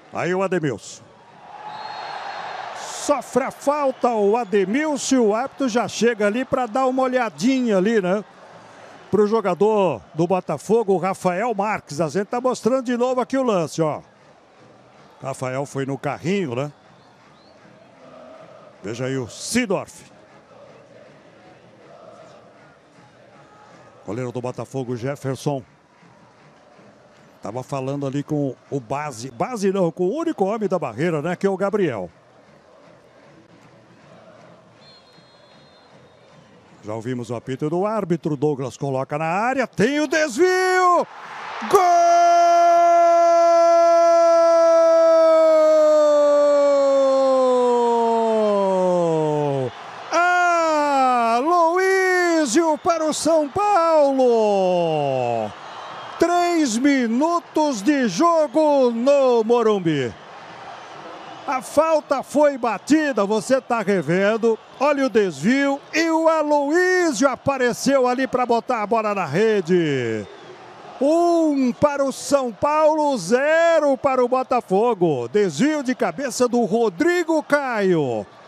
Aí o Ademilson. Sofre a falta o Ademilson e o árbitro já chega ali para dar uma olhadinha ali, né? Para o jogador do Botafogo, o Rafael Marques. A gente tá mostrando de novo aqui o lance, ó. Rafael foi no carrinho, né? Veja aí o Sidorf. Goleiro do Botafogo, Jefferson. Tava falando ali com o base. Base não, com o único homem da barreira, né? Que é o Gabriel. Já ouvimos o apito do árbitro. Douglas coloca na área. Tem o desvio! Gol! Aloísio para o São Paulo! 3 minutos de jogo no Morumbi. A falta foi batida, você está revendo. Olha o desvio e o Aloísio apareceu ali para botar a bola na rede. 1 para o São Paulo, 0 para o Botafogo. Desvio de cabeça do Rodrigo Caio.